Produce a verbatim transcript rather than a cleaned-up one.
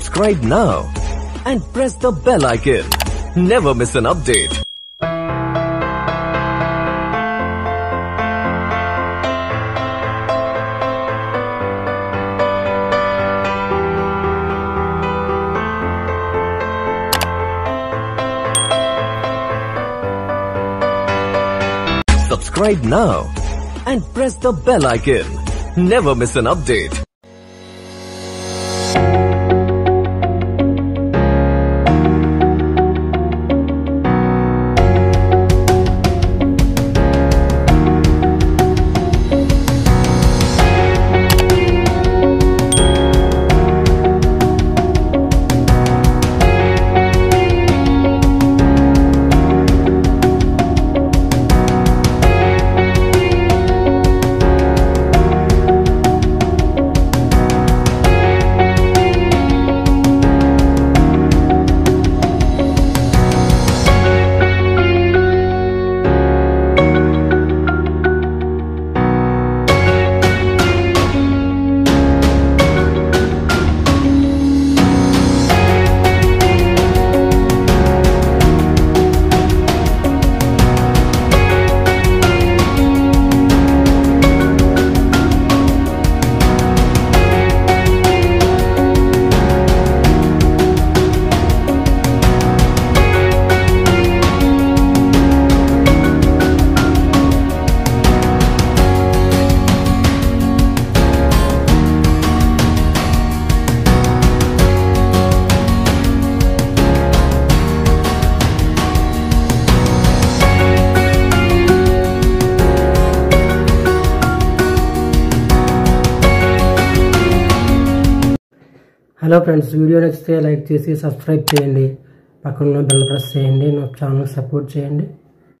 Subscribe now and press the bell icon. Never miss an update. Subscribe now and press the bell icon. Never miss an update. Hello friends, video నచ్చితే like చేసి subscribe చేయండి. పక్కన ఉన్న bell press చేయండి. నా channel support చేయండి.